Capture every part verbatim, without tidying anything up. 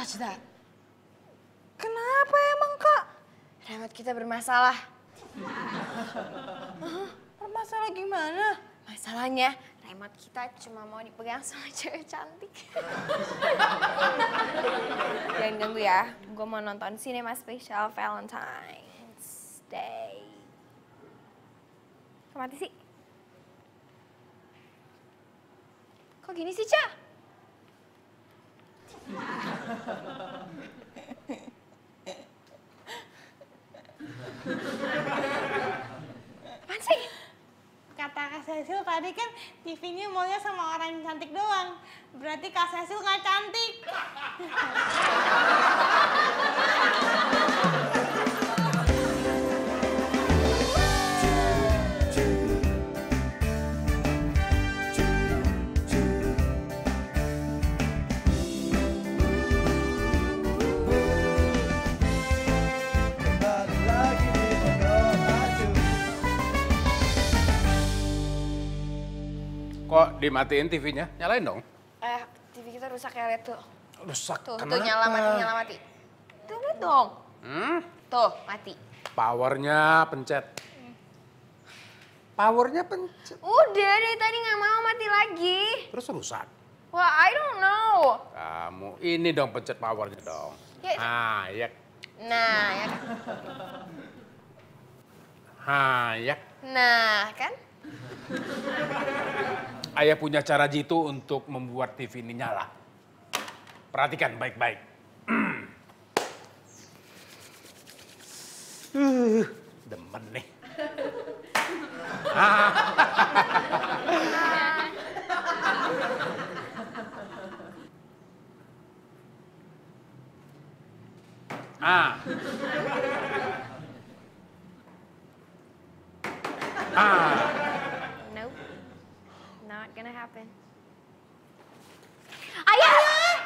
Cita, Cita. Kenapa emang, Kak? Remote kita bermasalah. Bermasalah gimana? Masalahnya, remote kita cuma mau dipegang sama cewek cantik. Jangan ganggu ya, gue mau nonton Cinema Special Valentine's Day. Kok mati sih? Kok gini sih, Ca? Apaan sih? Kata Kak Cecil tadi kan T V-nya maunya sama orang yang cantik doang. Berarti Kak Cecil nggak cantik. Kok dimatiin T V-nya? Nyalain dong. Eh, T V kita rusak ya, lihat tuh. Rusak Tuh, kenapa? tuh nyala mati, nyala mati. Tuh, lihat dong. Hmm? Tuh, mati. Powernya pencet. Powernya pencet. Udah, dari tadi nggak mau mati lagi. Terus rusak. Wah, I don't know. Kamu ini dong pencet powernya dong. Ya. Ah, ya. Nah, ya kan? Ah, ya. Nah, kan? Ayah punya cara jitu untuk membuat T V ini nyala. Perhatikan baik-baik. uh, demen nih. Ah. Ah. Nope. Not gonna happen. Ayah!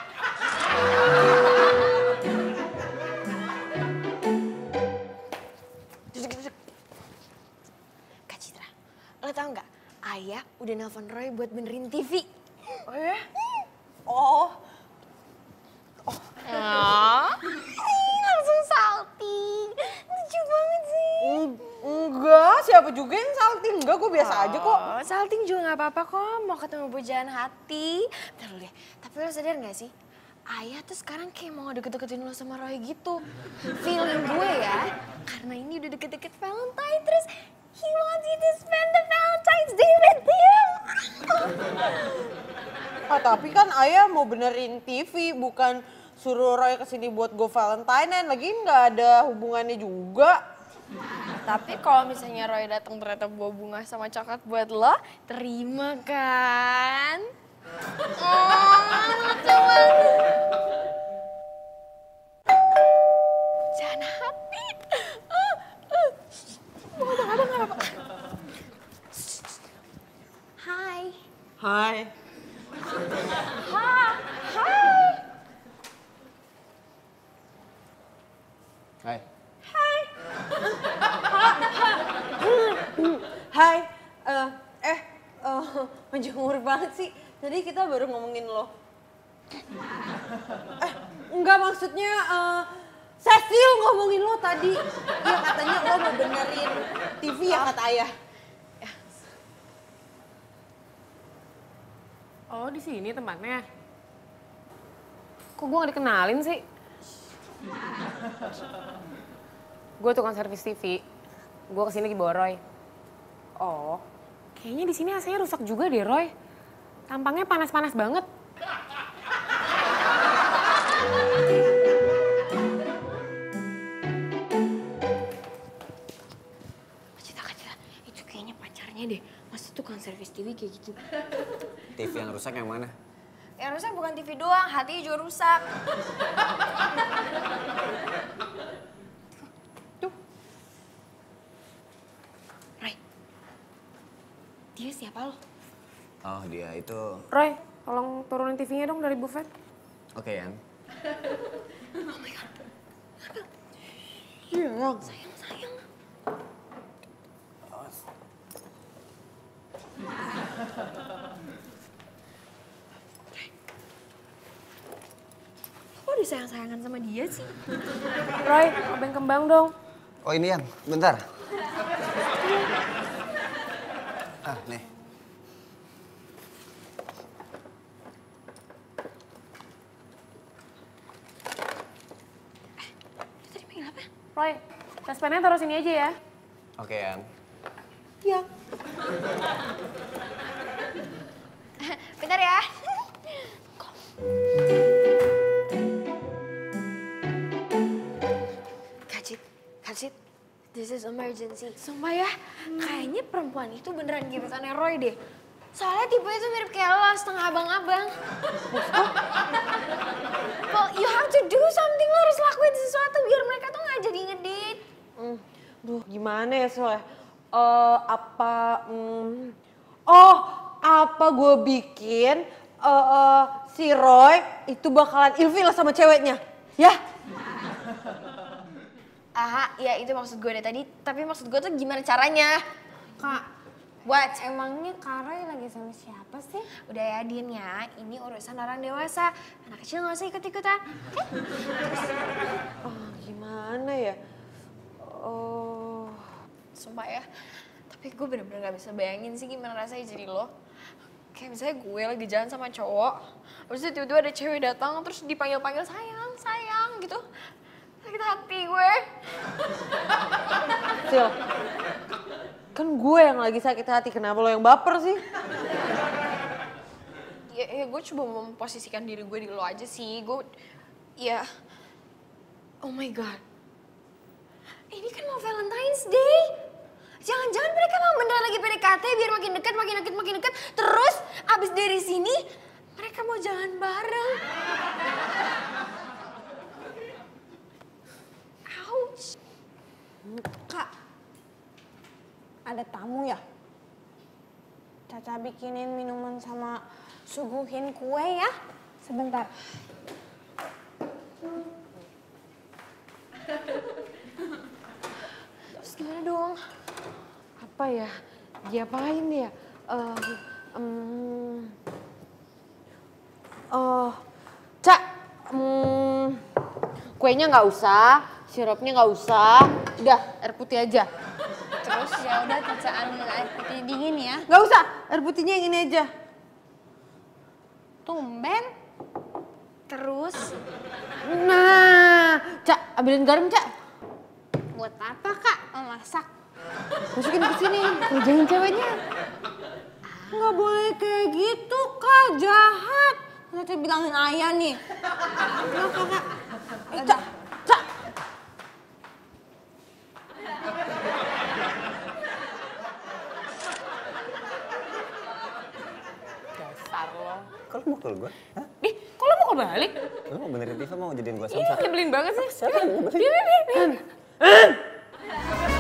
Kak Citra, lo tau nggak? Ayah udah nelpon Roy buat benerin T V. Oh ya? Oh. Oh. Langsung salting. Lucu banget sih. Enggak, siapa juga yang salting? Enggak, gue biasa Oh, aja kok. salting juga nggak apa-apa kok. Mau ketemu pujaan hati. Bentar dulu deh. Tapi lo sadar nggak sih? Ayah tuh sekarang kayak mau deket-deketin lo sama Roy gitu. Feeling gue ya, karena ini udah deket-deket Valentine, terus he wants you to spend the Valentine's Day with him. Ah, tapi kan ayah mau benerin T V, bukan suruh Roy kesini buat go Valentine-an. Lagi nggak ada hubungannya juga. Tapi kalau misalnya Roy datang ternyata bawa bunga sama coklat buat lo, terima kan? Oh, lucu banget. Jangan hati. Uh, uh. Abang, abang, abang, abang. Hai. Hai. Ha, hai. Hai. Hai. Hai. Eh, eh, eh, panjang umur banget sih. Tadi kita baru ngomongin lo. Eh, enggak maksudnya eh, Cecil ngomongin lo tadi. Iya katanya lo mau benerin T V ya kata ayah. Oh, di sini tempatnya. Kok gue gak dikenalin sih? Gue tukang servis T V. Gue kesini lagi bawa Roy. Oh, kayaknya di sini A C-nya rusak juga deh, Roy. Tampangnya panas-panas banget. Cita, Cita, itu kayaknya pacarnya deh. Masa tukang servis T V kayak gitu? T V yang rusak yang mana? Yang rusak bukan T V doang, hatinya juga rusak. Tuh. Roy, dia siapa lo? Oh dia itu, Roy, tolong turunin T V-nya dong dari buffet. oke Yan. Oh my God. Iya. Sayang, sayang. Kok di udah sayang-sayangan sama dia sih? Roy, obeng kembang dong. Oh ini Yang, bentar. Ah, nih. Dia tadi panggil apa? Roy, tas pennya taruh sini aja ya. Oke Yang. Ya. Bentar ya. Kacit, Kacit, this is emergency. Sumpah ya, kayaknya perempuan itu beneran gebetannya Roy deh. Soalnya tipe itu mirip kayak lo, setengah abang-abang. Well, you have to do something, lo harus lakuin sesuatu biar mereka tuh gak jadi ngedate. Hmm. Duh, gimana ya soalnya? Eh, apa, hmm, oh, apa gue bikin eh, eh, si Roy itu bakalan ilfil sama ceweknya, ya? Aha, ya itu maksud gue deh tadi. Tapi maksud gue tuh gimana caranya? Kak, What? emangnya Kak Roy lagi sama siapa sih? Udah ya, Din ya. Ini urusan orang dewasa. Anak kecil gak usah ikut-ikutan. Oh, gimana ya? Oh, Sumpah ya. Tapi gue bener-bener gak bisa bayangin sih gimana rasanya jadi lo. Kayak misalnya gue lagi jalan sama cowok. Habis itu tiba-tiba ada cewek datang terus dipanggil-panggil sayang, sayang gitu. Sakit hati gue. Sil, kan gue yang lagi sakit hati, kenapa lo yang baper sih? Ya, ya gue coba memposisikan diri gue di lo aja sih. Gue, ya, oh my god. Ini kan mau Valentine's Day. Jangan-jangan mereka mau beneran lagi P D K T biar makin dekat, makin dekat, makin dekat. Terus abis dari sini mereka mau jalan bareng. Ouch. Kak, ada tamu ya? Caca bikinin minuman sama suguhin kue ya. Sebentar. Terus gimana dong? Apa ya? Diapain ya? Eh, um, oh, Cak, um, kuenya nggak usah, sirupnya nggak usah, udah air putih aja. Terus ya udah Caca ambil air putih dingin ya. Nggak usah, air putihnya yang ini aja. Tumben. Terus Nah, Cak, ambilin garam, Cak. Buat apa Kak memasak? Masukin ke sini, kerjain ceweknya. Nggak boleh kayak gitu Kak, jahat. Caca bilangin ayah nih. Kenapa Kak? Eh, Cak, Cak. Dasar lo. Kok lu mukul gue? Hah? Ih, kok lo mau balik? Lu mau benerin Tifa mau jadiin gue Ih, samsak? nyebelin banget sih. Siapa yang mau benerin? Ini, ini, ini.